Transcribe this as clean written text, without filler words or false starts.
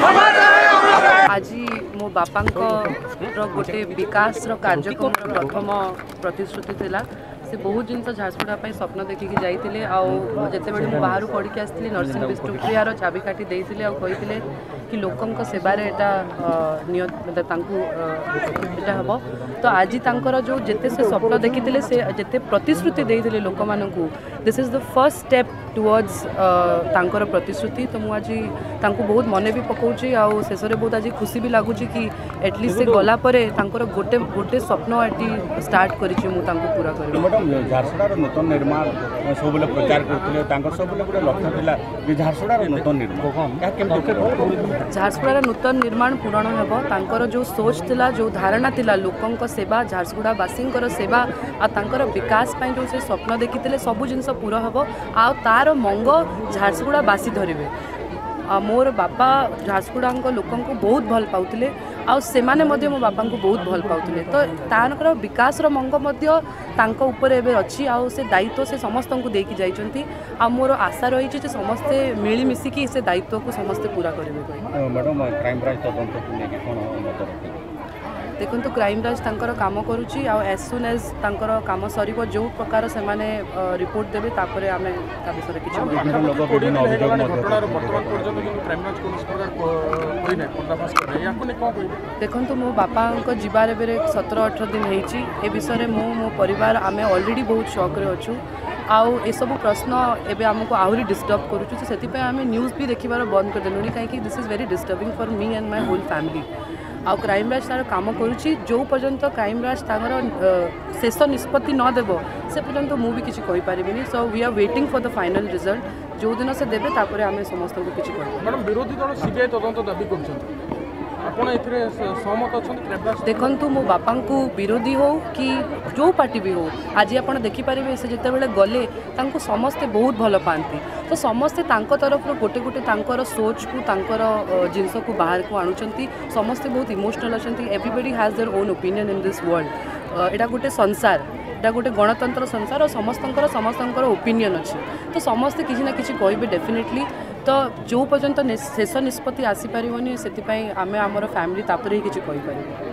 आज मो बापा गोटे विकास कार्यक्रम प्रथम प्रतिश्रुति थिला से बहुत जिन झारसुगुड़ा स्वप्न देखिकी जाइए आते मुझे बाहर पढ़ी आसती नर्सिंग विष्णुप्रियार चाबिकाठी देते कहते कि लोकों सेवार हम तो आज तांकर जो जिते से स्वप्न देखी से जिते प्रतिश्रुति देते लोक मानू this is the first step towards तांकर प्रतिश्रुति तो मुझे बहुत मन भी पकाऊँगी शेष में बहुत आज खुशी भी लगुच कि एटलिस्ट से गलापर गोटे गोटे स्वप्न ये स्टार्ट करी पूरा कर झारसुगुड़ा नूतन निर्माण सब प्रचार करते सब गोटे लक्ष्य था कि झारसुगुड़ा नूतन निर्माण झारसुगुड़ा नूतन निर्माण पूरण हम जो सोच थिला जो धारणा थिला लोकों सेवा झारसुगुड़ावासी सेवा आर विकास जो से स्वप्न देखी सबू जिन पूरा हम आ तार मंग झारसुगुड़ावासी धरवे मोर बापा झारसुगुड़ा लोकों को बहुत भल पाउले आने मो बापा को बहुत भल पाउले तो तार विकास मंग उपर अच्छी से दायित्व से समस्त को देकी जाइछंती आ मोर आशा रही समस्ते मिलमिशिकी से दायित्व को समस्ते पूरा करेंगे। मैडम क्राइम ब्रांच तदंत देखो तो क्राइम ब्रांच काम करुच्ची एज सुन एज काम सर जो प्रकार से रिपोर्ट देवे तापर आम विषय देखो तो मो बापा जीवार 17-18 दिन हो विषय मो परिवार आम ऑलरेडी बहुत शॉक अच्छु आउ ए सब प्रश्न एवं आमको आहरी डिस्टर्ब करुच्छू से आम न्यूज़ भी देखिबार बंद करदेलुनी कहीं this is very disturbing for me and my whole family आउ क्राइम ब्रांच तार काम करुच्ची जो पर्यंत क्राइम ब्रांच तांगर शेष निष्पत्ति न देव से पर्यंत मु भी किसी कहि पारिबिनी so we are waiting for the final result जो दिन से देवे तापर आम समस्त को किसी मैडम विरोधी दल सीबीआई तदंत दाबी कर सहमत देखु मो बापा को विरोधी हो कि जो पार्टी भी हो आज आप देखिपारे से जिते गले समस्ते बहुत भल पाती तो समस्ते तरफ गोटे गोटे सोच को जिनस को बाहर को आणुचंती समस्ते बहुत इमोशनल अच्छा everybody has their own opinion in this world एटा गोटे संसार एटा गोटे गणतंत्र संसार और समस्त ओपिनियन अच्छे तो समस्ते किसी ना किसी कहे डेफिनेटली तो जो पर्यंत शेष निष्पत्ति आसी पारिबनी से आम आमर फैमिली तापर ही किसी कहि पारिबो।